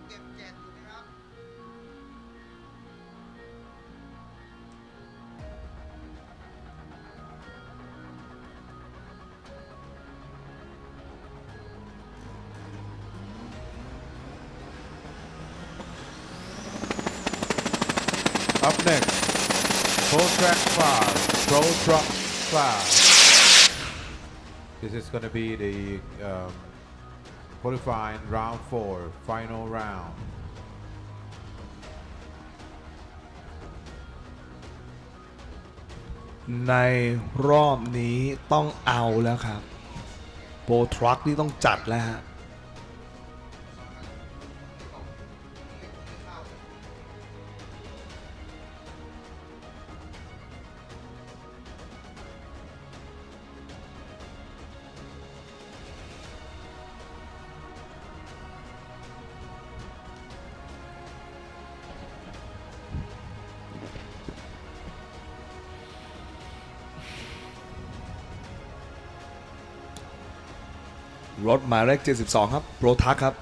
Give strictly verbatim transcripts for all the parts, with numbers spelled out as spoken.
เก็บเจ็ดถูกไหมครับ Up next, Pro Track five, Pro Truck five. This is going to be the um, qualifying round four, final round. ในรอบนี้ต้องเอาแล้วครับโปรทรัคนี่ต้องจัดแล้วฮะรถหมายเลขเจ็ดสิบสองครับโปรทัคครับ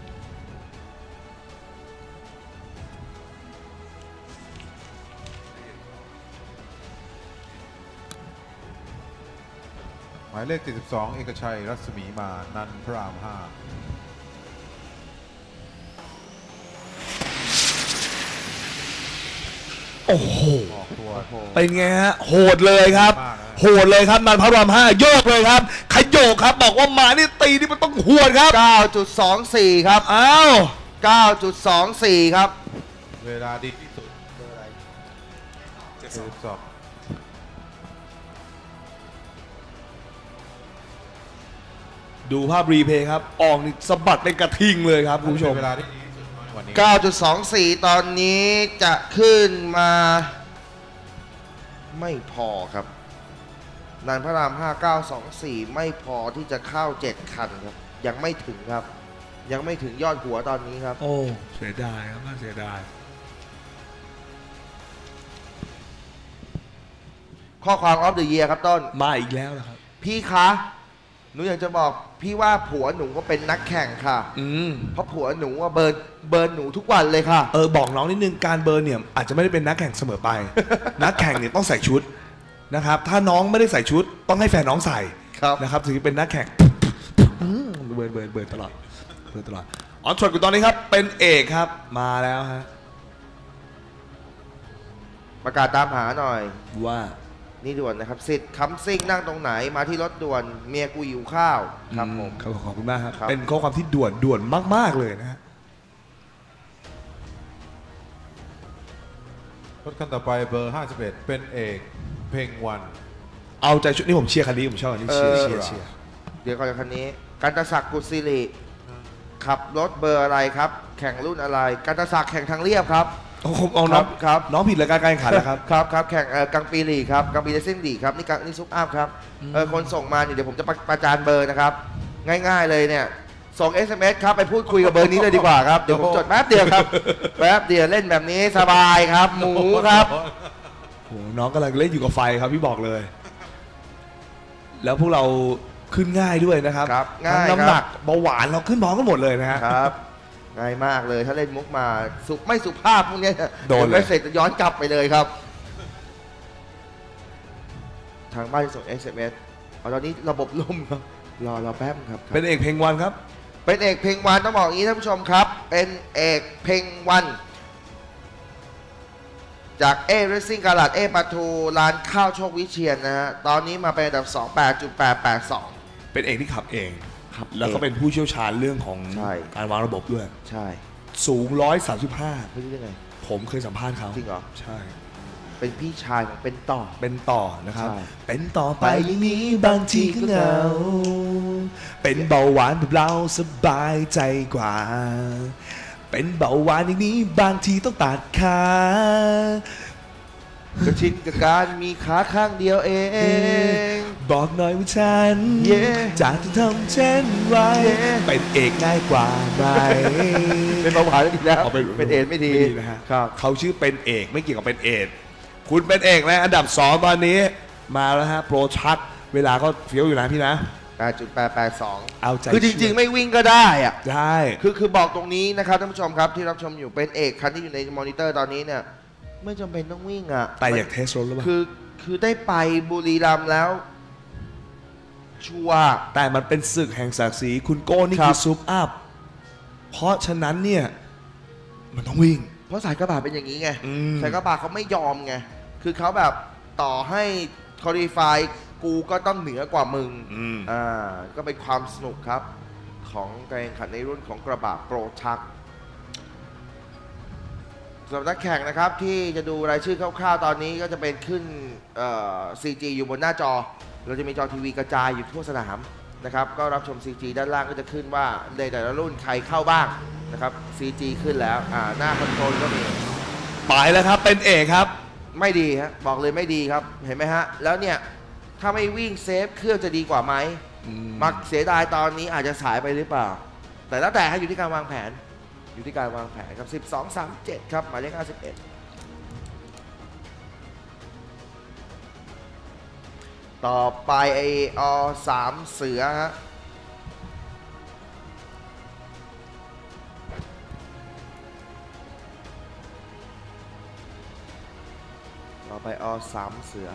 หมายเลขเจ็ดสิบสองเอกชัยรัศมีมานันท์พระรามห้าโอ้โหออกตัวเป็นไงฮะโหดเลยครับโหดเลยครับนันท์พระรามห้าโยกเลยครับขยโยกครับบอกว่ามานี่ตีนี่มันต้องหวดครับเก้าจุดสองสี่ ครับอ้าวเก้าจุดสองสี่ ครับเวลาดีที่สุดเบอร์อะไรเจ็ดสิบสองดูภาพรีเพย์ครับออกนี่สะบัดเป็นกระทิงเลยครับคุณผู้ชมเวลาที่ดีที่สุดในวันนี้เก้าจุดสองสี่ ตอนนี้จะขึ้นมาไม่พอครับนันพระรามห้า เก้าสองสี่ ไม่พอที่จะเข้าเจ็ดคันครับยังไม่ถึงครับยังไม่ถึงยอดหัวตอนนี้ครับโอ้เสียดายครับน่าเสียดายข้อความออฟเดอะเยียร์ครับต้นมาอีกแล้วนะครับพี่คะหนูอยากจะบอกพี่ว่าผัวหนูก็เป็นนักแข่งค่ะอืมเพราะผัวหนูว่าเบิร์นเบิร์นหนูทุกวันเลยค่ะเออบอกน้องนิดนึงการเบิร์นเนี่ยอาจจะไม่ได้เป็นนักแข่งเสมอไป นักแข่งเนี่ยต้องใส่ชุดนะครับถ้าน้องไม่ได้ใส่ชุดต้องให้แฟนน้องใส่ครับนะครับถึงจะเป็นนักแข่งอืมเบิร์นเบิร์นเบิร์นตลอดเบิร์นตลอดออนทรดอยู่ตอนนี้ครับเป็นเอกครับมาแล้วฮะประกาศตามหาหน่อยว่านี่ด่วนนะครับสิทธิ์คำซิ่งนั่งตรงไหนมาที่รถด่วนเมียกูหิวข้าวครับผมขอบขอบคุณมากครับครับเป็นข้อความที่ด่วนด่วนมากๆเลยนะฮะรถคันต่อไปเบอร์ห้าสิบเอ็ดเป็นเอกเพ่งวันเอาใจชุดนี่ผมเชียร์คันนี้ผมชอบคันนี้เชียร์เชียร์เชียร์เดี๋ยวก่อนคันนี้กันตศักดิ์กุศิริขับรถเบอร์อะไรครับ แข่งรุ่นอะไรกันตศักดิ์แข่งทางเรียบครับโอ้ผมเอาน้องครับน้องผิดรายการการแข่งขันแล้วครับครับครับแข่งเอ่อกังปีลีกครับกังปีเลสซิ่งลีกครับนี่กังนี่ซุปอัพครับเออคนส่งมาเนี่ยเดี๋ยวผมจะประประจานเบอร์นะครับง่ายๆเลยเนี่ยส่ง เอส เอ็ม เอส ครับไปพูดคุยกับเบอร์นี้เลยดีกว่าครับเดี๋ยวผมจดแป๊บเดียวครับแป๊บเดียวเล่นแบบนี้สบายครับหมูครับโอ้โหน้องกำลังเล่นอยู่กับไฟครับพี่บอกเลย แล้วพวกเราขึ้นง่ายด้วยนะครับครับทั้ง่ายน้ำหนักเบาหวานเราขึ้นพร้อมกันหมดเลยนะฮะครับง่ายมากเลยถ้าเล่นมุกมาสุไม่สุภาพพวกเนี้ยโดนเลยไม่เสร็จจะย้อนกลับไปเลยครับ ทางบ้านส่ง เอส เอ็ม เอส เอาตอนนี้ระบบล่มครับรอรอแป๊บครับเป็นเอกเพลงวันครับเป็นเอกเพลงวันต้องบอกอย่างนี้ท่านผู้ชมครับ เป็นเอกเพลงวัน จากเอเรซิ่งกาลัดเอปัทูร้านข้าวโชควิเชียนนะฮะตอนนี้มาเป็นอันดับสอง แปดจุดแปดแปดสองเป็นเอกที่ขับเองครับแล้วก็เป็นผู้เชี่ยวชาญเรื่องของใช่การวางระบบด้วยใช่สูงร้อยสามสิบห้าไม่รู้ได้ไงผมเคยสัมภาษณ์เขาจริงเหรอใช่เป็นพี่ชายของเป็นต่อเป็นต่อนะครับใช่เป็นต่อไปอย่างนี้บางทีก็เหงา เป็นเบาหวานแบบเราสบายใจกว่า เป็นเบาหวานอย่างนี้บางทีต้องตัดขาก็ชินกับการมีขาข้างเดียวเองบอกหน่อยว่าฉัน Yeah จะจะทำเช่นไร Yeah เป็นเอกง่ายกว่าไหมเป็นเบาหวานดีแล้วเอาเป็นเป็นเอดไม่ดีนะฮะครับเขาชื่อเป็นเอกไม่เกี่ยวกับเป็นเอกคุณเป็นเอกนะอันดับสองตอนนี้มาแล้วฮะโปรชักเวลาก็เฟี้ยวอยู่นะพี่นะแปดจุดแปดแปดสองเอาใจคือจริงๆไม่วิ่งก็ได้อะได้คือคือบอกตรงนี้นะครับท่านผู้ชมครับที่รับชมอยู่เป็นเอกคันที่อยู่ในมอนิเตอร์ตอนนี้เนี่ยไม่จำเป็นต้องวิ่งอ่ะแต่อยากเทสรถหรือเปล่าคือคือได้ไปบุรีรัมย์แล้ว ชัวร์แต่มันเป็นศึกแห่งศักดิ์ศรีคุณโก้นี่ครัคือบ ซุปอัพเพราะฉะนั้นเนี่ยมันต้องวิ่งเพราะสายกระบะเป็นอย่างนี้ไงอืมสายกระบะเขาไม่ยอมไงคือเขาแบบต่อให้คอลี่ไฟกูก็ต้องเหนือกว่ามึงอืมอ่าก็เป็นความสนุกครับของการแข่งขันในรุ่นของกระบะโปรทักสำหรับนักแข่งนะครับที่จะดูรายชื่อคร่าวๆตอนนี้ก็จะเป็นขึ้นเอ่อ ซี จี อยู่บนหน้าจอ เราจะมีจอทีวีกระจายอยู่ทั่วสนามนะครับก็รับชม ซี จี ด้านล่างก็จะขึ้นว่าในแต่ละรุ่นใครเข้าบ้างนะครับ ซี จี ขึ้นแล้วอ่าหน้าคอนโทรลก็มีไปแล้วครับเป็นเอกครับไม่ดีฮะบอกเลยไม่ดีครับเห็นไหมฮะแล้วเนี่ยถ้าไม่วิ่งเซฟเครื่องจะดีกว่าไหมอืมมักเสียดายตอนนี้อาจจะสายไปหรือเปล่า แต่แล้วแต่ให้อยู่ที่การวางแผนอยู่ที่การวางแผนครับสิบสอง สามเจ็ดครับหมายเลขห้าสิบเอ็ดต่อไปไออสามเสือฮะต่อไปอสามเสือ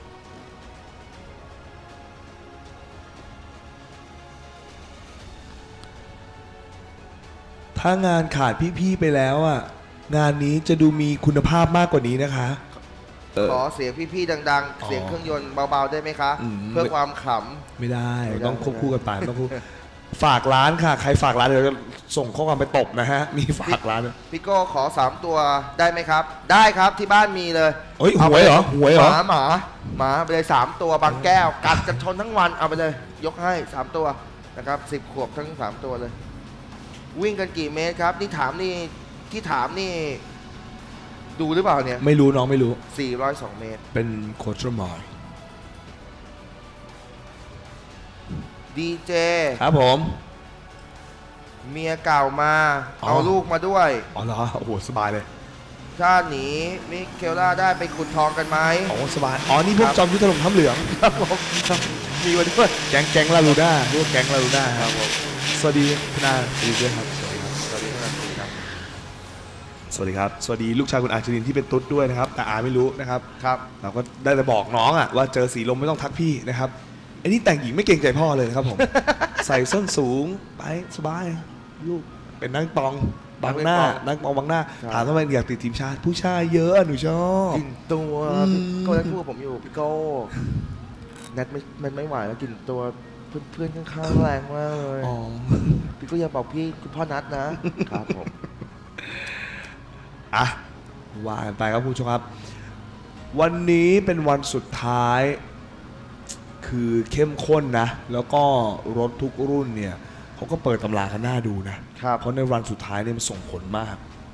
ถ้างานขาดพี่ๆไปแล้วอ่ะงานนี้จะดูมีคุณภาพมากกว่านี้นะคะ เออขอเสียงพี่ๆดังอ๋อๆ เสียงเครื่องยนต์เบาๆได้ไหมคะอืมเพื่อความขไม่ได้ไม่ได้ต้องควบคู่กันไปต้องคู่ฝากร้านค่ะ ใครฝากร้านเดี๋ยวจะส่งข้อความไปตบนะฮะ มีฝากร้านด้วยำพี่โก้ขอสามตัวได้ไหมครับ ได้ครับที่บ้านมีเลยเฮ้ยาหวยเหรอไปหวยเหรอมาหมาหมาไปเลยสามตัวบางแก้ว กัดกันชนทั้งวันเอาไปเลย ยกให้สามตัวนะครับสิบขวบทั้งสามตัวเลย วิ่งกันกี่เมตรครับ นี่ถามนี่ที่ถามนี่ ดูหรือเปล่าเนี่ยไม่รู้น้องไม่รู้สี่ร้อยสองเมตรเป็นโคชมอยดีเจครับผมเมียเก่ามาอ๋อเอาลูกมาด้วยอ๋อเหรอโอ้โหสบายเลยถ้าหนีมิเคลล่าได้ไปขุดทองกันไหมอ๋อสบายอ๋อนี่พวกครับจอมยุทธถล่มถ้ำเหลืองครับผมมีวันด้วยแก๊งแก๊งลาลูด้าพวกแก๊งลาลูด้าคครัรับบ ผมสวัสดีคุณอาสวัสดีด้วยครับสวัสดีครับสวัสดีครับครับสวัสดีครับสวัสดีลูกชายคุณอาชลินที่เป็นตุ๊ดด้วยนะครับแต่อาไม่รู้นะครับครับเราก็ได้แต่บอกน้องอ่ะว่าเจอสีลมไม่ต้องทักพี่นะครับไอ้นี่แต่งหญิงไม่เกรงใจพ่อเลยนะครับผม ใส่ส้นสูงไปสบายลูกเป็นนักปองบังหน้านักปองบังหน้าครับถามทำไมอยากติดทีมชาติผู้ชายเยอะหนูชอบกลิ่นตัวอืมพี่โก้นั่นพูดกับผมอยู่พี่โก้แนทไม่มันไม่ไหวแล้วกลิ่นตัวเพื่อนๆข้างๆแรงมากเลยอ๋อพี่ก็อย่าบอกพี่คุณพ่อนัทนะครับผมอ่ะว่ากันไปครับคุณผู้ชมครับ วันนี้เป็นวันสุดท้าย คือเข้มข้นนะ แล้วก็รถทุกรุ่นเนี่ยเขาก็เปิดตำรากันหน้าดูนะครับ เพราะในวันสุดท้ายเนี่ยมันส่งผลมาก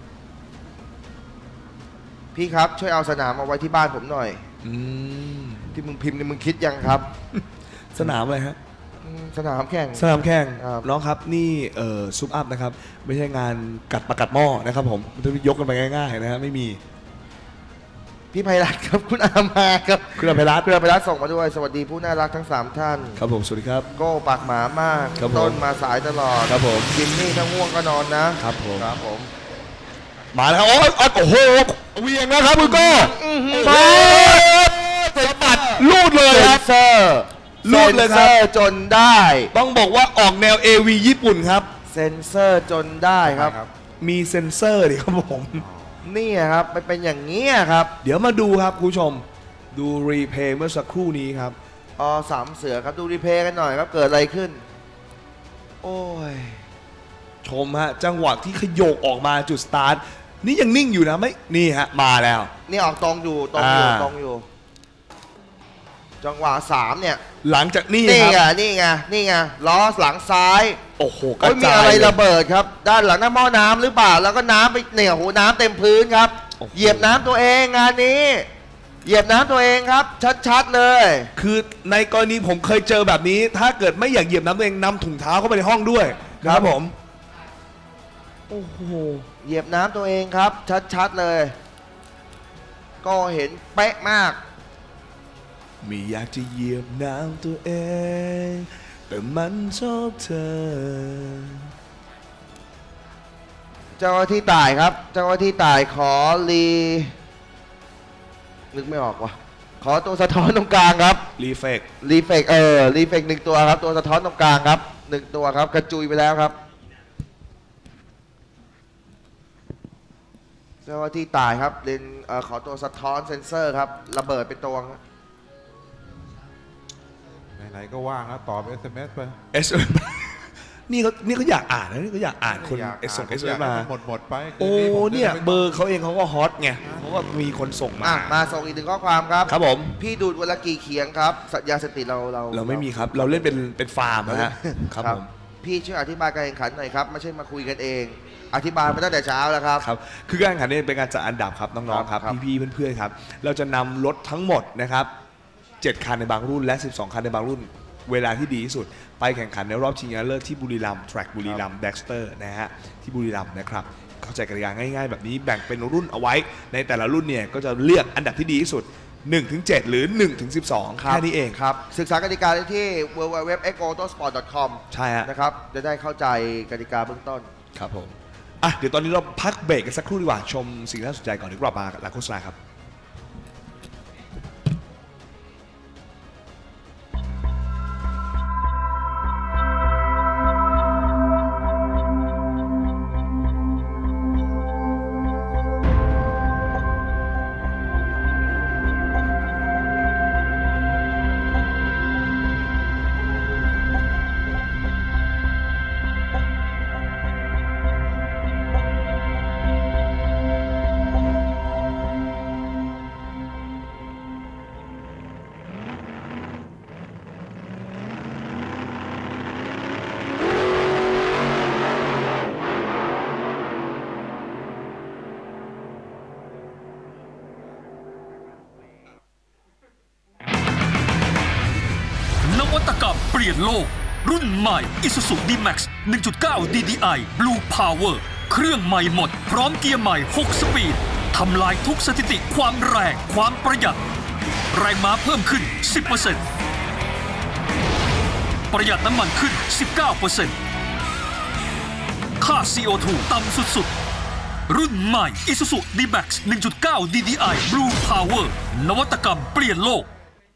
พี่ครับช่วยเอาสนามมาไว้ที่บ้านผมหน่อยอืมที่มึงพิมพ์นี่มึงคิดยังครับสนามอะไรฮะอืมสนามแข่งสนามแข่งครับน้องครับนี่เอ่อซุปอัพนะครับ ไม่ใช่งานกัดปลากัดหม้อนะครับผมมันจะยกกันไปง่ายๆนะฮะไม่มีพี่ไพรัตน์ครับคุณอามาครับคุณอภิรัตน์คุณอาไพรัตน์ส่งมาด้วยสวัสดีผู้น่ารักทั้งสามท่านครับผมสวัสดีครับโก้ปากหมามากครับผมต้นมาสายตลอดครับผมจิมมี่ถ้าง่วงก็นอนนะครับผมครับผมมาแล้วครับโอ้ยโอ้โหเวียงแล้วครับคุณโก้ไปสะบัดลูดเลยเซครันบเซอร์รูดเลยครับซนซอจนได้ต้องบอกว่าออกแนว เอ วี ญี่ปุ่นครับเซนเซอร์จนได้ครับมีเซ็นเซอร์ดิครับผมนี่ครับมันเป็นอย่างนี้ยครับเดี๋ยวมาดูครับคุณผู้ชม ดูรีเพย์เมื่อสักครู่นี้ครับอสามเสือครับดูรีเพย์กันหน่อยครับเกิดอะไรขึ้น โอ้ยชมฮะจังหวะที่ขยโกออกมาจุดสตาร์ทนี่ยังนิ่งอยู่นะไม่นี่ฮะมาแล้วนี่ออกตรงอยู่ตรงอยู่อ่าตรงอยู่ จังหวะสามเนี่ยหลังจากนี้นี่คไงรับนี่ไงนี่ไงล้อหลังซ้ายโอ้โหกโอ้ระยมีจายอะไรเลยระเบิดครับ ด้านหลังหน้าหม้อน้ำหรือเปล่าแล้วก็น้ำไปเนี่ยโอ้โหน้ำเต็มพื้นครับโอ้โหเหยียบน้ำตัวเองงานนี้ เหยียบน้ำตัวเองครับ ชัดๆเลยคือในกรณีผมเคยเจอแบบนี้ ถ้าเกิดไม่อยากเหยียบน้ำตัวเองนำถุงเท้าเข้าไปในห้องด้วยนะครับผม โอ้โหเหยียบน้ำตัวเองครับ ชัดๆเลย ก็เห็นเป๊ะมากไม่อยากจะเหยียบน้ำตัวเองแต่มันชอบเธอเจ้าหน้าที่ตายครับเจ้าหน้าที่ตายขอรีนึกไม่ออกว่ะขอตัวสะท้อนตรงกลางครับรีเฟกรีเฟกเออรีเฟกหนึ่งตัวครับตัวสะท้อนตรงกลางครับหนึ่งตัวครับกระจุยไปแล้วครับเจ้าหน้าที่ตายครับเรนเอ่อขอตัวสะท้อนเซนเซอร์ครับระเบิดเป็นตัวไหนๆก็ว่างแล้วตอบ เอส เอ็ม เอส ไปเอส นี่เขานี่เขาอยากอ่านนะนี่เขาอยากอ่านคนเอสส่ง เอส เอ็ม เอส มาหมดหมดไปโอ้เนี่ยเบอร์เขาเองเขาก็ฮอตไงเขาก็มีคนส่งมามาส่งอีกหนึ่งข้อความครับครับผมพี่ดูดวันละกี่เขียงครับสัญญาเสพติดเราเราเราไม่มีครับเราเล่นเป็นเป็นฟาร์มนะฮะครับผมพี่ช่วยอธิบายการแข่งขันหน่อยครับไม่ใช่มาคุยกันเองอธิบายมาตั้งแต่เช้าแล้วครับครับคือการแข่งขันนี้เป็นการจัดอันดับครับน้องๆครับพี่ๆเพื่อนๆครับเราจะนำรถทั้งหมดนะครับเจ็ดคันในบางรุ่นและสิบสองคันในบางรุ่นเวลาที่ดีที่สุดไปแข่งขันในรอบชิงชนะเลิศที่บุรีรัมย์แทร็กบุรีรัมย์เด็กสเตอร์นะฮะที่บุรีรัมย์นะครับเข้าใจกติกาง่ายๆแบบนี้แบ่งเป็นรุ่นเอาไว้ในแต่ละรุ่นเนี่ยก็จะเลือกอันดับที่ดีที่สุด หนึ่งถึงเจ็ด หรือ หนึ่งถึงสิบสอง แค่นี้เองครับศึกษากติกาได้ที่ ดับเบิลยู ดับเบิลยู ดับเบิลยู ดอท เอ็กซ์ โอ โตสปอร์ต ดอท คอมใช่ฮะนะครับจะได้เข้าใจกติกาเบื้องต้นครับผมอ่ะเดี๋ยวตอนนี้เราพักเบรกกันสักครู่ดีกว่าชมสิ่งที่น่าสนใจก่อนเดี๋ยวกลับมาหลังโฆษณาครับนวัตกรรมเปลี่ยนโลกรุ่นใหม่ Isuzu ดี แม็กซ์ หนึ่งจุดเก้า ดี ดี ไอ Blue Power เครื่องใหม่หมดพร้อมเกียร์ใหม่หกสปีดทำลายทุกสถิติความแรงความประหยัดแรงม้าเพิ่มขึ้น สิบเปอร์เซ็นต์ ประหยัดน้ำมันขึ้น สิบเก้าเปอร์เซ็นต์ ค่า ซี โอ ทู ต่ำสุดๆรุ่นใหม่ Isuzu ดี แม็กซ์ หนึ่งจุดเก้า ดี ดี ไอ Blue Power นวัตกรรมเปลี่ยนโลก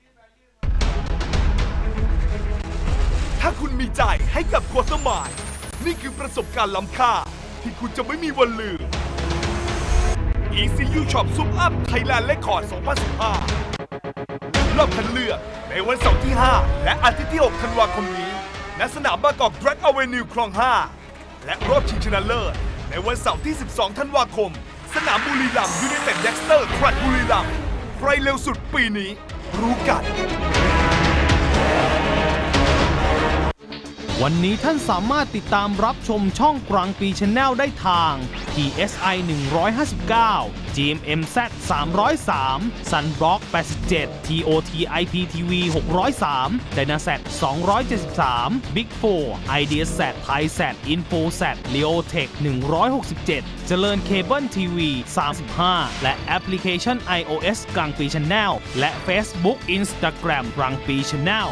ถ้าคุณมีใจให้กับควอเตอร์ไมล์นี่คือประสบการณ์ล้ำค่าที่คุณจะไม่มีวันลืม อี ซี ยู Shop Zoom Up Thailand Record สองพันสิบห้ารอบคัดเลือกในวันเสาร์ที่ห้าและอาทิตย์ที่หกธันวาคมนี้ณสนามบางกอก Drag Avenue คลองห้าและรอบชิงชนะเลิศในวันเสาร์ที่สิบสองธันวาคมสนามบุรีรัมย์ยูไนเต็ดเด็กสเตอร์แทร็กบุรีรัมย์ใครเร็วสุดปีนี้รู้กันวันนี้ท่านสามารถติดตามรับชมช่องกลางปี Channel ได้ทาง ที เอส ไอ หนึ่งร้อยห้าสิบเก้า จี เอ็ม เอ็ม แซด สามร้อยสาม Sunblock แปดสิบเจ็ด ที โอ ที ไอ พี ที วี หกร้อยสาม Dynaset สองร้อยเจ็ดสิบสาม Big โฟร์ IdeaSat ThaiSat InfoSat Leotech หนึ่งร้อยหกสิบเจ็ด เจริญเคเบิลทีวีสามสิบห้าและแอปพลิเคชัน iOS กลางปี Channel และ Facebook Instagram กลางปี Channel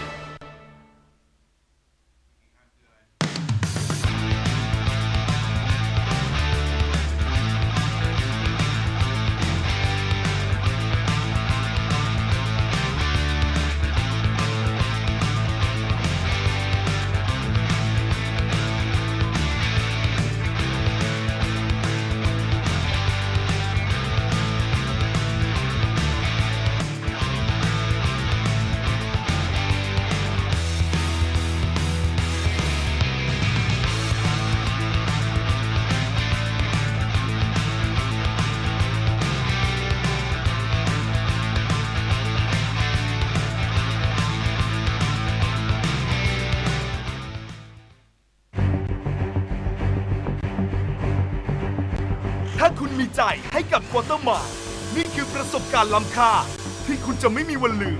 ถ้าคุณมีใจให้กับควอเตอร์ไมล์นี่คือประสบการณ์ล้ำค่าที่คุณจะไม่มีวันลืม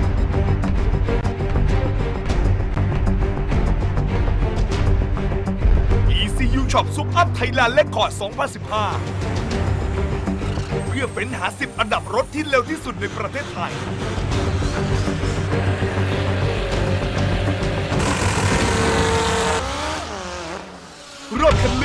อี ซี ยู Shop Zoom Up Thailand Record สองพันสิบห้าเพื่อเฟ้นหาสิบอันดับรถที่เร็วที่สุดในประเทศไทย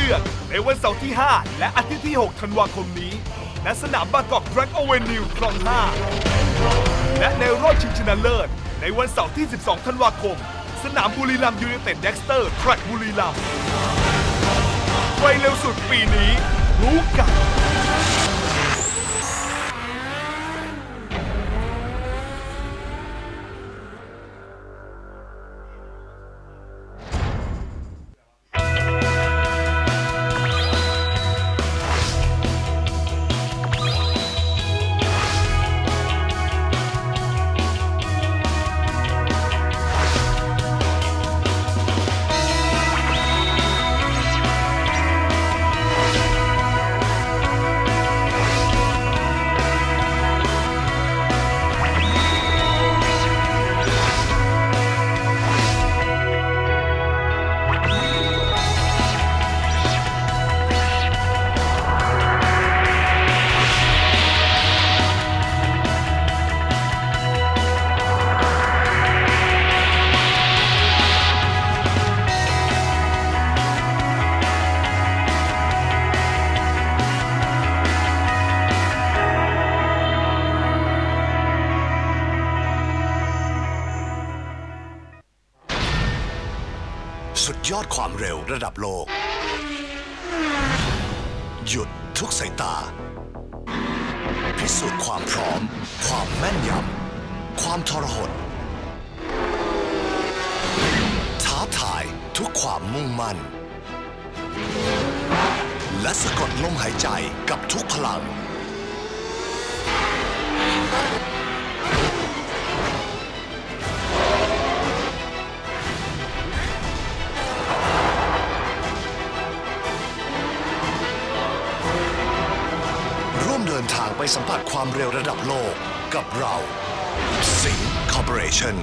ลือกในวันเสาร์ที่ห้าและอาทิตย์ที่หกธันวาคมนี้ณสนามบางกอกแดร็กอเวนิวคลองห้าและในรอบชิงชนะเลิศในวันเสาร์ที่สิบสองธันวาคมสนามบุรีรัมย์ยูไนเต็ดเด็กสเตอร์แทร็กบุรีรัมย์ใครเร็วสุดปีนี้รู้กันสุดยอดความเร็วระดับโลกหยุดทุกสายตาพิสูจน์ความพร้อมความแม่นยำความทรหดท้าทายทุกความมุ่งมั่นและสะกดลมหายใจกับทุกพลังเดินทางไปสัมผัสความเร็วระดับโลกกับเราสิงห์คอร์ปอเรชั่น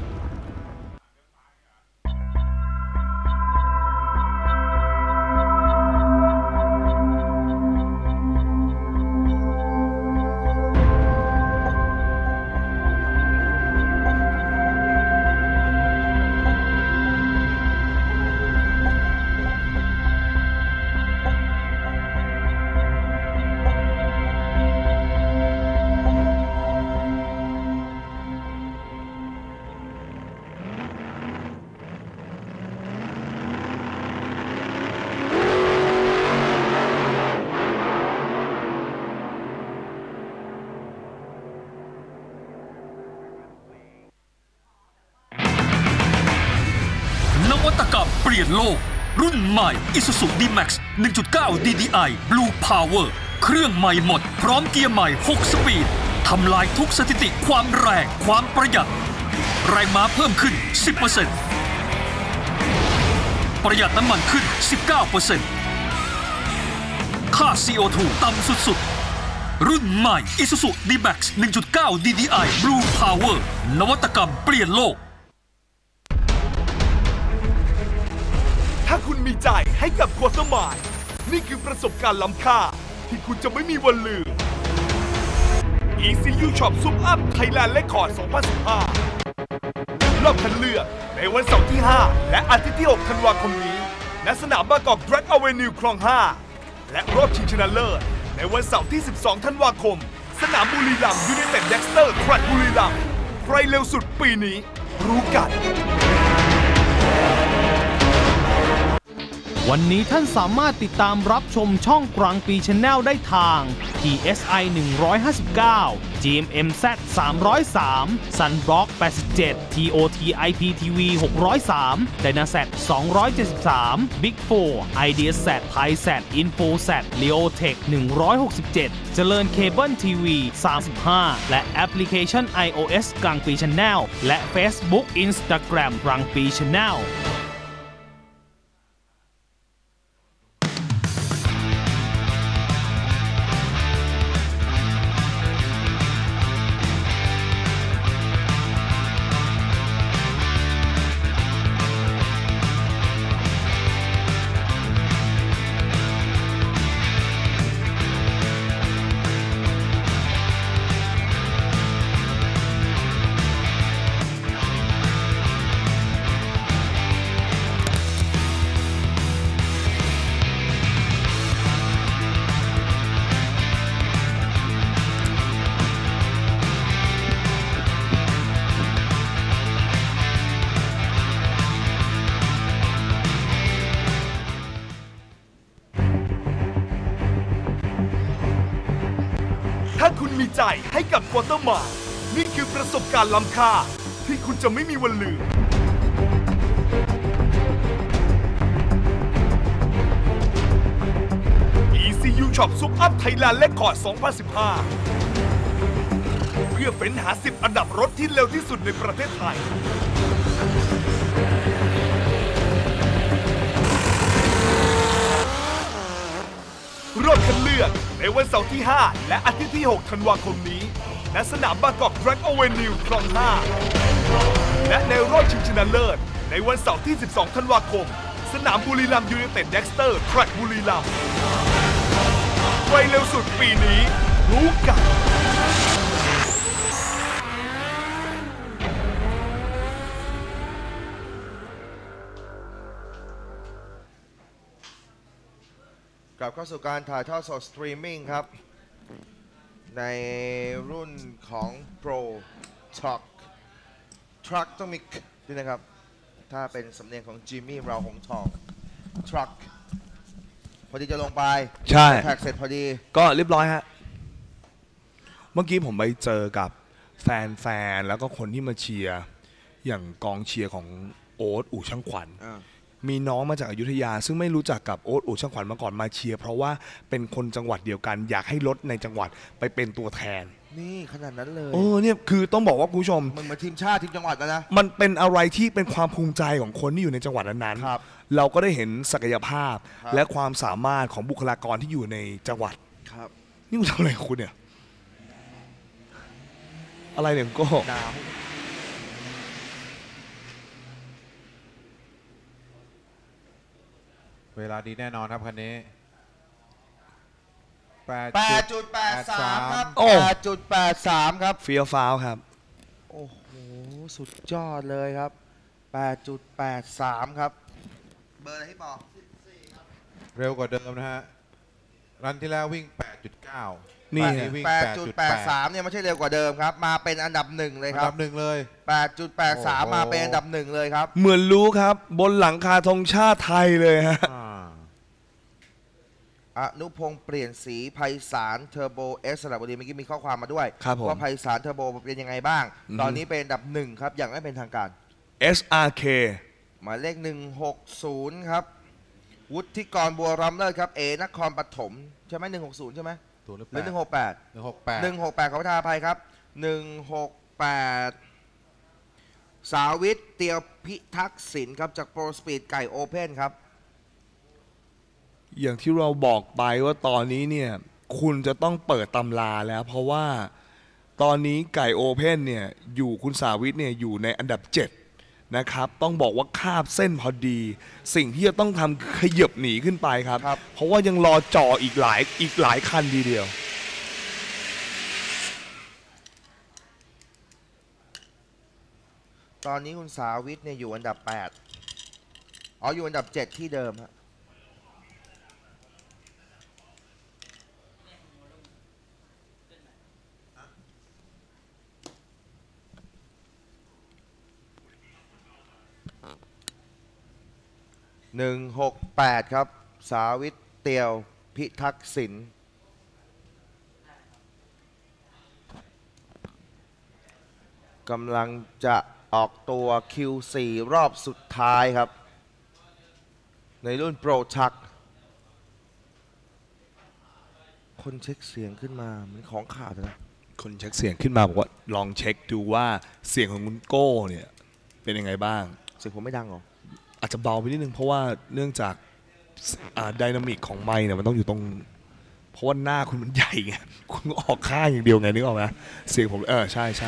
นวัตกรรมเปลี่ยนโลกรุ่นใหม่ Isuzu ดี แม็กซ์ หนึ่งจุดเก้า ดี ดี ไอ Blue Power เครื่องใหม่หมดพร้อมเกียร์ใหม่หกสปีดทำลายทุกสถิติความแรงความประหยัดแรงม้าเพิ่มขึ้น สิบเปอร์เซ็นต์ ประหยัดน้ำมันขึ้น สิบเก้าเปอร์เซ็นต์ ค่า ซี โอ ทู ต่ำสุดๆรุ่นใหม่ Isuzu ดี แม็กซ์ หนึ่งจุดเก้า ดี ดี ไอ Blue Power นวัตกรรมเปลี่ยนโลกถ้าคุณมีใจให้กับควอเตอร์ไมล์นี่คือประสบการณ์ล้ำค่าที่คุณจะไม่มีวันลืม อี ซี ยู Shop Sum Up Thailand Record สองพันสิบห้ารอบคัดเลือกในวันเสาร์ที่ห้าและอาทิตย์ที่หกธันวาคมนี้ณสนามบางกอกแดร็กอเวนิวคลองห้าและรอบชิงชนะเลิศในวันเสาร์ที่สิบสองธันวาคมสนามบุรีรัมย์ยูไนเต็ดเด็กสเตอร์แทร็กบุรีรัมย์ใครเร็วสุดปีนี้รู้กันวันนี้ท่านสามารถติดตามรับชมช่องกลางปี Channel ได้ทาง ที เอส ไอ หนึ่งร้อยห้าสิบเก้า จี เอ็ม เอ็ม แซด สามร้อยสาม Sunblock แปดสิบเจ็ด ที โอ ที ไอ พี ที วี หกร้อยสาม Dynasat สองร้อยเจ็ดสิบสาม Big โฟร์ Ideasat Thaisat Infosat Leotech หนึ่งร้อยหกสิบเจ็ด เจริญเคเบิลทีวีสามสิบห้าและแอปพลิเคชัน iOS กลางปี Channel และ Facebook Instagram กลางปี Channel ให้กับควอเตอร์มานี่คือประสบการณ์ล้ำค่าที่คุณจะไม่มีวันลืม อี ซี ยู Shop Sum Up Thailand Record สองพันสิบห้า เพื่อเฟ้นหาสิบอันดับรถที่เร็วที่สุดในประเทศไทย รอบคัดเลือกในวันเสาร์ที่ ห้า และอาทิตย์ที่ หก ธันวาคมนี้ณสนามบางกอก Track Avenue คลอง ห้า และในรอบชิงชนะเลิศในวันเสาร์ที่ สิบสอง ธันวาคมสนามบุรีรัมย์ยูไนเต็ด Dexter Track บุรีรัมย์ใครเร็วสุดปีนี้รู้กันกลับเข้าสู่การถ่ายทอดสดสตรีมมิ่งครับ ในรุ่นของ Pro Truck Truck ต้องมีด้วยนะครับ ถ้าเป็นสำเนียงของจิมมี่เราหงทอง Truck พอดีจะลงไปใช่แท็กเสร็จพอดีก็เรียบร้อยฮะ เมื่อกี้ผมไปเจอกับแฟนๆ แล้วก็คนที่มาเชียร์อย่างกองเชียร์ของโอ๊ตอู่ช่างขวัญ มีน้องมาจากอยุธยาซึ่งไม่รู้จักกับโอ๊ตอู่ช่างขวัญมาก่อนมาเชียร์เพราะว่าเป็นคนจังหวัดเดียวกันอยากให้รถในจังหวัดไปเป็นตัวแทนนี่ขนาดนั้นเลยโอ้เนี่ยคือต้องบอกว่าคุณผู้ชมมันมาทีมชาติทีมจังหวัดแล้วนะมันเป็นอะไรที่เป็นความภูมิใจของคนที่อยู่ในจังหวัดนั้นครับๆเราก็ได้เห็นศักยภาพครับและความสามารถของบุคลากรที่อยู่ในจังหวัดครับนี่คุณทำอะไรของคุณเนี่ยอะไรเนี่ยโก็หนาวเวลาดีแน่นอนครับคันนี้แปดจุดแปดสาม ครับโอ้แปดจุดแปดสามครับเฟี้ยวฟ้าวครับโอ้โห สุดยอดเลยครับ แปดจุดแปดสาม ครับ เบอร์อะไรพี่ปอเร็วกว่าเดิมนะฮะ รันที่แล้ววิ่ง แปดจุดเก้านี่รันี้วิ่งแปดจุดแปดสาม 8.8 เนี่ยไม่ใช่เร็วกว่าเดิมครับ มาเป็นอันดับหนึ่งเลยอัคน รัดับบหนึ่งเลยแปดจุดแปดสามโอ้โหมาเป็นอันดับหนึ่งเลยครับเหมือนรู้ครับ บนหลังคาธงชาติไทยเลยฮะอ่าอนุพงษ์เปลี่ยนสีไพศาลเทอร์โบเอสสระบุรีเมื่อกี้มีข้อความมาด้วยครับผมว่าไพศาลเทอร์โบเป็นยังไงบ้างอือฮึตอนนี้เป็นอันดับหนึ่งครับ อย่างไม่เป็นทางการเอส อาร์ เคหมายเลขหนึ่งหกศูนย์ครับ วุฒิกรบัวรำเลิศครับ เอนครปฐมใช่ไหมหนึ่งหกศูนย์ใช่ไหมศูนย์หรือหรือหแปนึ่ดงหกแปดหนึ่งหกแปดหนึ่งหกแปดขอประทานอภัยครับหนึ่งหกแปดสาวิตเตียวพิทักษ์ศิลป์ครับ จากโปรสปีดไก่โอเพนครับอย่างที่เราบอกไปว่าตอนนี้เนี่ยคุณจะต้องเปิดตำราแล้ว เพราะว่าตอนนี้ไก่โอเพนเนี่ยอยู่คุณสาวิตเนี่ยอยู่ในอันดับเจ็ดนะครับต้องบอกว่าคาบเส้นพอดี สิ่งที่จะต้องทำคือขยับหนีขึ้นไปครับครับเพราะว่ายังรอจ่ออีกหลายอีกหลายคันทีเดียวตอนนี้คุณสาวิตเนี่ยอยู่อันดับแปดอ๋ออยู่อันดับเจ็ดที่เดิมฮะหนึ่งหกแปดครับ สาวิตเตียวพิทักษ์ศิลป์กำลังจะออกตัว คิว โฟร์ รอบสุดท้ายครับ ในรุ่นโปรชักคนเช็คเสียงขึ้นมามันของขาดนะคนเช็คเสียงขึ้นมาบอกว่าลองเช็คดูว่าเสียงของคุณโก้เนี่ยเป็นยังไงบ้างเสียงผมไม่ดังหรออาจจะเบาไปนิดนึงเพราะว่าเนื่องจากไดนามิกของไมค์เนี่ยมันต้องอยู่ตรงเพราะว่าหน้าคุณมันใหญ่ไงคุณก็ออกข้างอย่างเดียวไงนึกออกไหมเสียงผมเออใช่ใช่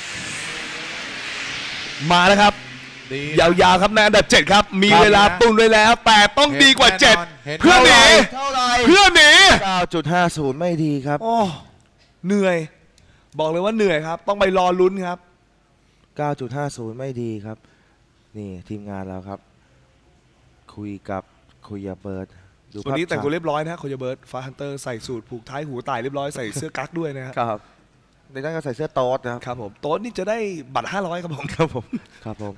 มาแล้วครับดียาวๆครับในอันดับเจ็ดครับ มีครับเวลาตุนไว้แล้ว แต่ต้องดีกว่าเจ็ดเห็นเพื่อหนีเท่าไหร่เพื่อหนีเก้าจุดห้าศูนย์ ไม่ดีครับโอ้เหนื่อย บอกเลยว่าเหนื่อยครับ ต้องไปรอลุ้นครับเก้าจุดห้าศูนย์ ไม่ดีครับ นี่ทีมงานเราครับ คุยกับคุยกับเบิร์ดดูวันนี้ภาพแต่งตัวช้าเรียบร้อยนะโคยเบิร์ตฟ้าฮันเตอร์ใส่สูทผูกท้ายหูตายเรียบร้อยใส่เสื้อกั๊กด้วยนะครับครับในนั้นก็ใส่เสื้อโต๊ดนะครับครับผมโต๊ดนี่จะได้บัตรห้าร้อยครับผมครับผม ครับผม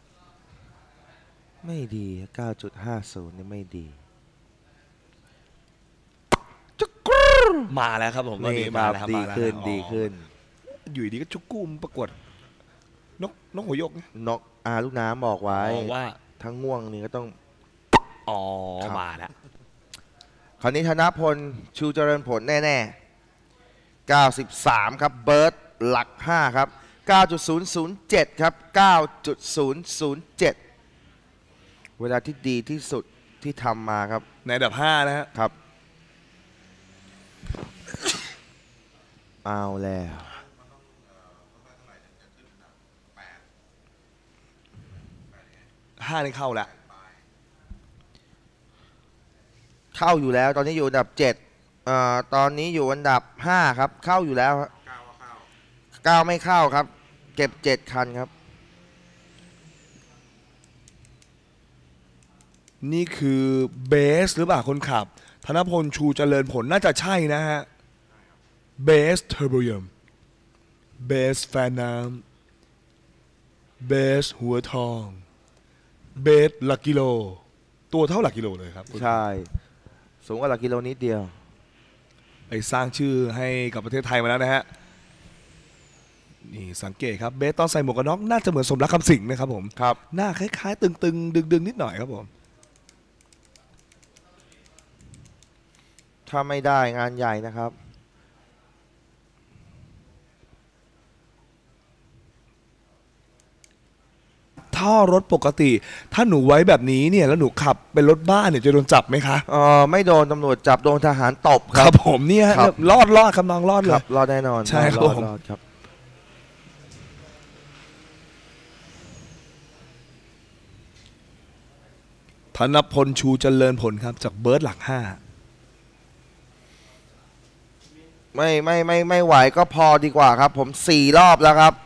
ไม่ดี เก้าจุดห้าศูนย์ นี่ไม่ดีจุกกรูมาแล้วครับผมตอนนี่นี้คมารับแล้วครับดีมาแล้วขึ้นอ๋อดีขึ้นอยู่ดีก็ชุกกุ้มประกวดนกนกหัวยกนกอาลูกน้ำบอกไว้บอกว่าทั้งง่วงนี่ก็ต้องอ๋อครับมาแล้วคราวนี้ธนพลชูเจริญผลแน่ๆ เก้าสิบสาม ครับเบิร์ดหลัก ห้า ครับ เก้าจุดศูนย์ศูนย์เจ็ด ครับ เก้าจุดศูนย์ศูนย์เจ็ด เวลาที่ดีที่สุดที่ทำมาครับในอันดับห้านะฮะครับ เอาแล้วห้านี่เข้าแล้วเข้าอยู่แล้วตอนนี้อยู่อันดับเจ็ดเอ่อตอนนี้อยู่อันดับห้าครับเข้าอยู่แล้วครับเก้าไม่เข้าครับ เก็บเจ็ดคันครับนี่คือเบสหรือเปล่าคนขับ ธนพลชูเจริญผลน่าจะใช่นะฮะเบสเทอร์โบยมเบสแฟนน้ำเบสหัวทองเบสหลักกิโล ตัวเท่าหลักกิโลเลยครับใช่สูงกว่าหลักกิโลนิดเดียวไปสร้างชื่อให้กับประเทศไทยมาแล้วนะฮะ นี่สังเกตครับเบสตอนใส่หมวกกันน็อกน่าจะเหมือนสมรักคำสิงห์นะครับผมครับหน้าคล้ายๆ ตึงๆ ดึงๆ นิดหน่อยครับผมถ้าไม่ได้งานใหญ่นะครับท่อรถปกติ ถ้าหนูไว้แบบนี้เนี่ยแล้วหนูขับเป็นรถบ้านเนี่ยจะโดนจับไหมคะเออไม่โดนตำรวจจับโดนทหารตบคครัรับบ ผมเนี่ยครับรอดรอดครับน้องรอดเลครัยบรอดแน่นอนใช่ครับรอดผมรอดครับธนพลชูเจริญผลครับจากเบิร์ดหลักห้าไม่ไม่ไม่ไม่ไหวก็พอดีกว่าครับ ผมสี่รอบแล้วครับ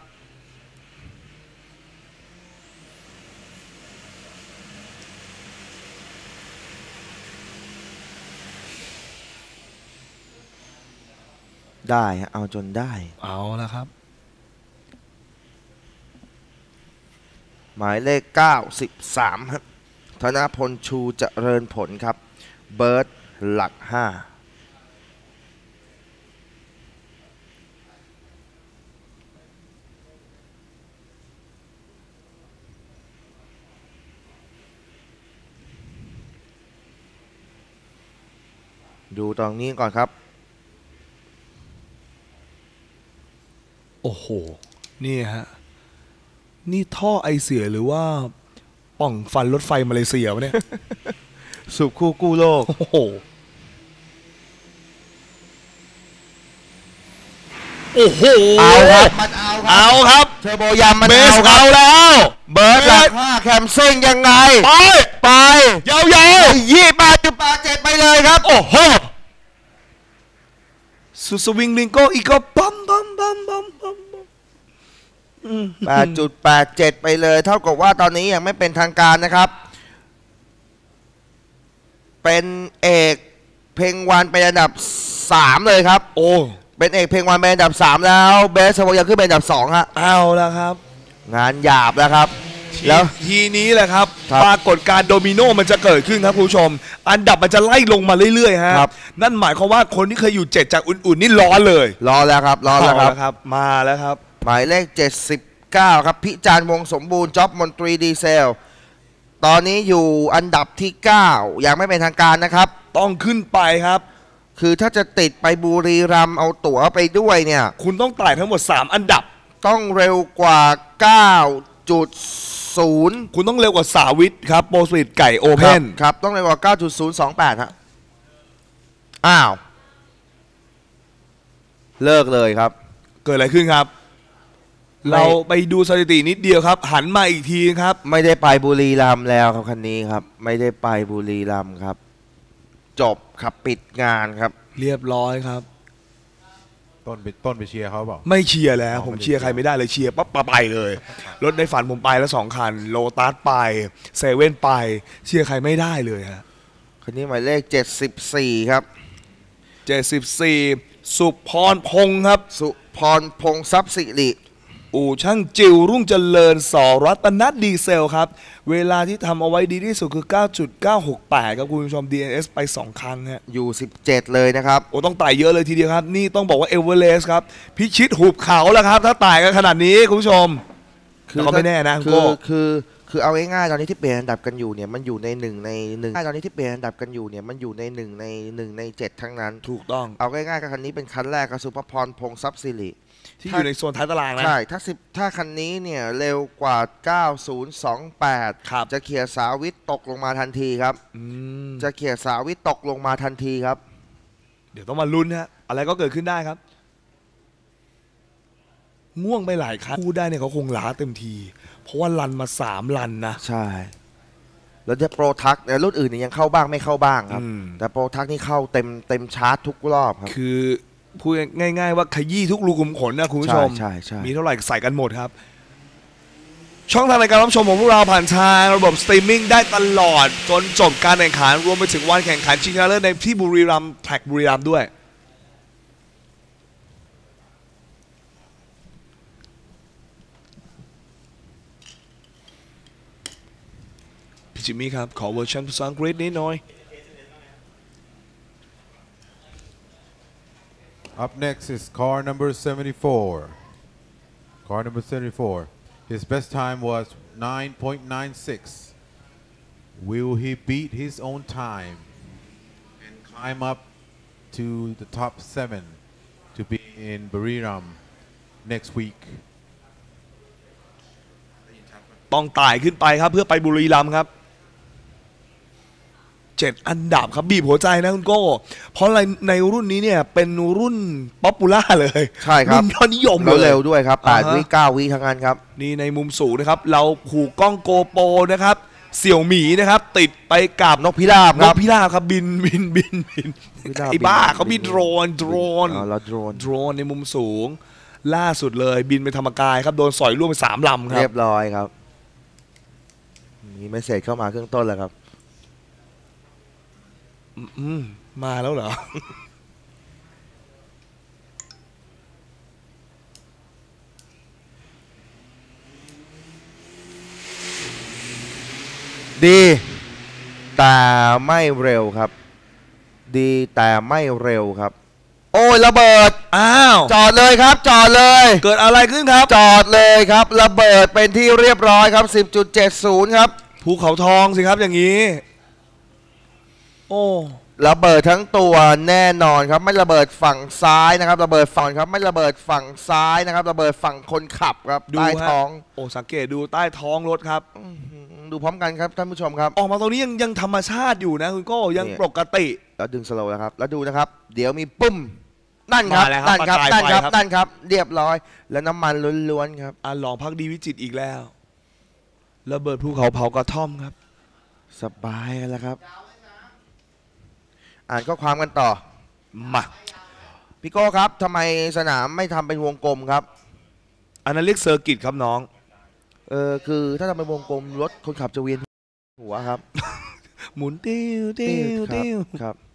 ได้ฮะเอาจนได้เอาแล้วครับหมายเลข เก้าสิบสาม ครับธนพลชูเจริญผลครับ เบิร์ดหลัก ห้า ดูตรงนี้ก่อนครับโอ้โห นี่ฮะ นี่ท่อไอเสียหรือว่าป่องฟันรถไฟมาเลเซียวะเนี่ยสุขคู่กู้โลกโอ้โห โอ้โหเอาครับ มันเอาครับเอาครับเทอร์โบยามมันเบสเอาครัเอาบแล้วเบิร์ดหลักห้าแคมซิ่งยังไงไปไปยาวยี่แปดจุดแปดเจ็ดไปเลยครับๆ โอ้โห สุดสวิงลิงโก้อีกก็ปั๊มปั๊มปั๊มปั๊มปั๊มแปดจุดแปดเจ็ด ไปเลย เท่ากับว่าตอนนี้ยังไม่เป็นทางการนะครับ เป็นเอกเพลงวันเป็นอันดับสามเลยครับโอ้เป็นเอกเพลงวันเป็นอันดับสามแล้ว เบสโซยังขึ้นเป็นอันดับสองฮะเอาแล้วครับงานหยาบแล้วครับทีแล้วทีนี้แหละครับครับปรากฏการณ์โดมิโนมันจะเกิดขึ้นครับคุณผู้ชม อันดับมันจะไล่ลงมาเรื่อยๆฮะครับนั่นหมายความว่าคนที่เคยอยู่เจ็ดจากอุ่นๆนี่ร้อนเลยรอแล้วครับ รอแล้วครับเาครับ มาแล้วครับหมายเลข เจ็ดสิบเก้า ครับ พิจารณ์วงสมบูรณ์จ็อบมนตรีดีเซล ตอนนี้อยู่อันดับที่ เก้า ยังไม่เป็นทางการนะครับต้องขึ้นไปครับคือถ้าจะติดไปบุรีรัมย์เอาตั๋วไปด้วยเนี่ยคุณต้องไต่ทั้งหมดสามอันดับต้องเร็วกว่า เก้าจุดศูนย์คุณต้องเร็วกว่าสาวิทครับโปรสปีดไก่โอคเพรับนครับ ต้องเร็วกว่า เก้าจุดศูนย์สองแปด ฮะ อ้าว เลิกเลยครับเกิดอะไรขึ้นครับไม่เราไปดูสถิตินิดเดียวครับ หันมาอีกทีครับไม่ได้ไปบุรีรัมย์แล้วครับคันนี้ครับ ไม่ได้ไปบุรีรัมย์ครับ จบครับปิดงานครับเรียบร้อยครับต้นไปต้นไปเชียร์เขาเปล่าไม่เชียร์แล้วอ๋อผมไม่ได้เชียร์ใครไม่ได้เลยเชียร์ปั๊บไปเลย รถในฝันผมไปแล้วสองคันโลตัสไปเซเว่นไป เชียร์ใครไม่ได้เลยฮะคันนี้หมายเลข เจ็ดสิบสี่ ครับเจ็ดสิบสี่สุพรพงษ์ครับสุพรพงษ์ทรัพย์สิริอู่ช่างจิวรุ่งเจริญสรัตนดีเซลครับเวลาที่ทำเอาไว้ดีที่สุดคือ เก้าจุดเก้าหกแปด ครับคุณผู้ชม ดี เอ็น เอส ไปสองครั้งฮะอยู่สิบเจ็ดเลยนะครับโอ้ต้องไต่เยอะเลยทีเดียวครับนี่ต้องบอกว่าเอเวอเรสต์ครับพิชิตหุบเขาแล้วครับถ้าไต่กันขนาดนี้คุณผู้ชมคือก็ไม่แน่นะคือคือคือเอาง่ายๆตอนนี้ที่เปลี่ยนอันดับกันอยู่เนี่ยมันอยู่ในหนึ่งในหนึ่งตอนนี้ที่เปลี่ยนอันดับกันอยู่เนี่ยมันอยู่ในหนึ่งในหนึ่งในเจ็ดทั้งนั้นถูกต้องเอาง่ายๆกับคันนี้เป็นคันแรกกับสุภพรพงษ์ทรัพย์สิริที่อยู่ในโซนท้ายตารางนะใช่ถ้าสิบถ้าคันนี้เนี่ยเร็วกว่าเก้าศูนย์สองแปดจะเขี่ยสาวิตตกลงมาทันทีครับจะเขี่ยสาวิตตกลงมาทันทีครับเดี๋ยวต้องมาลุ้นฮะอะไรก็เกิดขึ้นได้ครับง่วงไปหลายครั้งพูดได้เนี่ยเขาคงล้าเต็มทีเพราะว่ารันมาสามรันนะใช่แล้วจะโปรทักเนี่ยรุ่นอื่นเนี่ยยังเข้าบ้างไม่เข้าบ้างครับแต่โปรทักนี่เข้าเต็มเต็มชาร์จทุกรอบครับคือพูดง่ายๆว่าขยี้ทุกรูขุมขนนะคุณผู้ชมใช่ใช่มีเท่าไหร่ใส่กันหมดครับช่องทางในการรับชมของพวกเราผ่านทางระบบสตรีมมิ่งได้ตลอดจนจบการแข่งขันรวมไปถึงวันแข่งขันชิงชนะเลิศในที่บุรีรัมย์แทร็กบุรีรัมย์ด้วยพี่จิมมี่ครับขอเวอร์ชันภาษาอังกฤษนิดหน่อย Up next is car number seventy-four. Car number seventy-four. His best time was nine point nine six. Will he beat his own time and climb up to the top seven to be in Buriram next week? ต้องไต่ขึ้นไปครับเพื่อไปบุรีรัมย์ครับเจ็ดอันดับครับบีบหัวใจนะคุณโก้เพราะอะไรในรุ่นนี้เนี่ยเป็นรุ่นป๊อปปูล่าเลยใช่ครับรุ่นยอดนิยมเลยเร็วด้วยครับแปดวิเก้าวิทั้งนั้นครับนี่ในมุมสูงนะครับเราผูกกล้องโกโปรนะครับเสี่ยวหมีนะครับติดไปกับนกพิราบนกพิราบครับบินบินบินบินไอ้บ้าเขามีโดรนโดรนอ๋อเราโดรนโดรนในมุมสูงล่าสุดเลยบินไปธรรมกายครับโดนสอยร่วมไปสามลำครับเรียบร้อยครับมีเมสเซจเข้ามาเครื่องต้นแล้วครับอืมมาแล้วเหรอดีแต่ไม่เร็วครับดีแต่ไม่เร็วครับโอ้ยระเบิดอ้าวจอดเลยครับจอดเลยเกิดอะไรขึ้นครับจอดเลยครับระเบิดเป็นที่เรียบร้อยครับ สิบจุดเจ็ดศูนย์ ครับภูเขาทองสิครับอย่างนี้โอ้ระเบิดทั้งตัวแน่นอนครับไม่ระเบิดฝั่งซ้ายนะครับระเบิดฝั่งครับไม่ระเบิดฝั่งซ้ายนะครับระเบิดฝั่งคนขับครับใต้ท้องโอ้สังเกตดูใต้ท้องรถครับดูพร้อมกันครับท่านผู้ชมครับออกมาตรงนี้ยังยังธรรมชาติอยู่นะคุณโก้ยังปกติแล้วดึงสโลว์แล้วครับแล้วดูนะครับเดี๋ยวมีปุ้มนั่นครับนั่นครับนั่นครับนั่นครับเรียบร้อยแล้วน้ำมันล้วนๆครับอ่ะลองพักดีวิจิตรอีกแล้วระเบิดภูเขาเผากระท่อมครับสบายกันแล้วครับอ่านข้อความกันต่อมาพี่โก้ครับทำไมสนามไม่ทำเป็นวงกลมครับอันนั้นเรียกเซอร์กิตครับน้องเออคือถ้าทำเป็นวงกลมรถคนขับจะเวียนหัวครับหมุนติ้วติ้วติ้วครับ